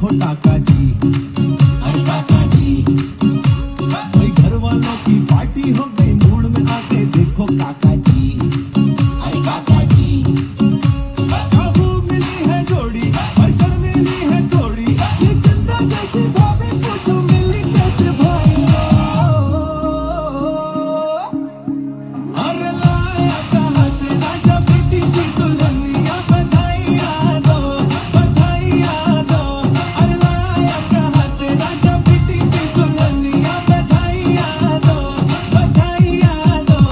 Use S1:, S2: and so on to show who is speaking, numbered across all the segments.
S1: देखो टाका जी, अरे काका जी, भाई घर वालों की पार्टी हो गई, मूड में आके देखो काका जी, अरे काका जी, काहू मिली है जोड़ी और शर्मीली है थोड़ी, ये चंदा जैसी भाभी पूछो मिली कैसे भाई, अरे लाया कहाँ से राजा बेटी सी दुल्हनिया, बधाइयाँ दो, बधाइयाँ दो, अरे लाया कहाँ से राजा बेटी सी दुल्हनिया, बधाइयाँ दो, बधाइयाँ दो।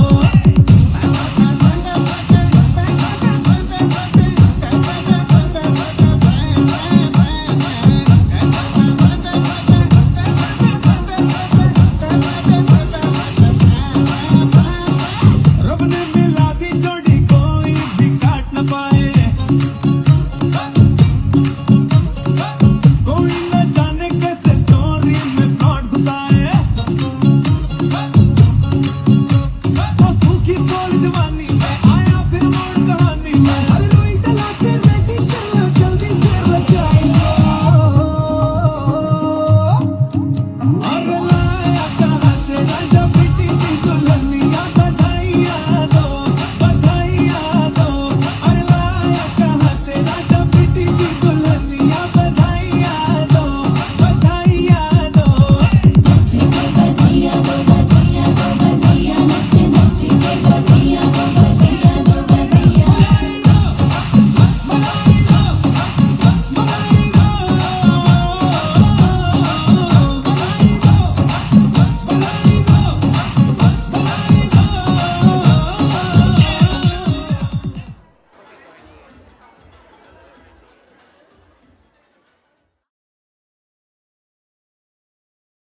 S1: रब ने मिला दी जोड़ी कोई भी काट न पाए,